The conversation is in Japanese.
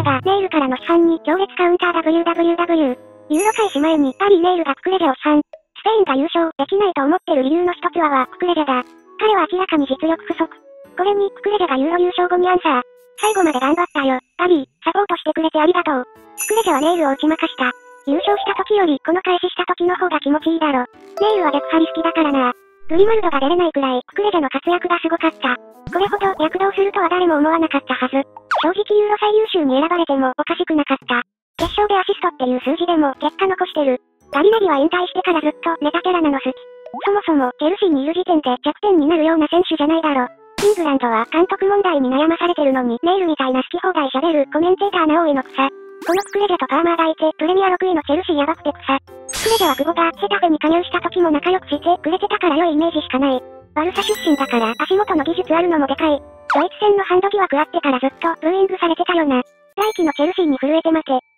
だが、ネイルからの批判に強烈カウンター WWW。ユーロ開始前に、ガリー・ネイルがククレジャを批判。スペインが優勝できないと思ってる理由の一つはククレジャだ。彼は明らかに実力不足。これに、ククレジャがユーロ優勝後にアンサー。最後まで頑張ったよ、ガリー、サポートしてくれてありがとう。ククレジャはネイルを打ち負かした。優勝した時よりこの開始した時の方が気持ちいいだろ。ネイルはデクハリ好きだからな。グリマルドが出れないくらい、ククレジャの活躍がすごかった。これほど躍動するとは誰も思わなかったはず。正直ユーロ最優秀に選ばれてもおかしくなかった。決勝でアシストっていう数字でも結果残してる。ガリネリは引退してからずっとネタキャラなの好き。そもそもチェルシーにいる時点で弱点になるような選手じゃないだろ。イングランドは監督問題に悩まされてるのにネイルみたいな好き放題喋るコメンテーターな多いの草。このククレジャとパーマーがいてプレミア6位のチェルシーやばくて草。ククレジャは久保がヘタフェに加入した時も仲良くしてくれてたから良いイメージしかない。バルサ出身だから足元の技術あるのもでかい。ドイツ戦のハンド疑惑あってからずっとブーイングされてたよな。来季のチェルシーに震えて待て。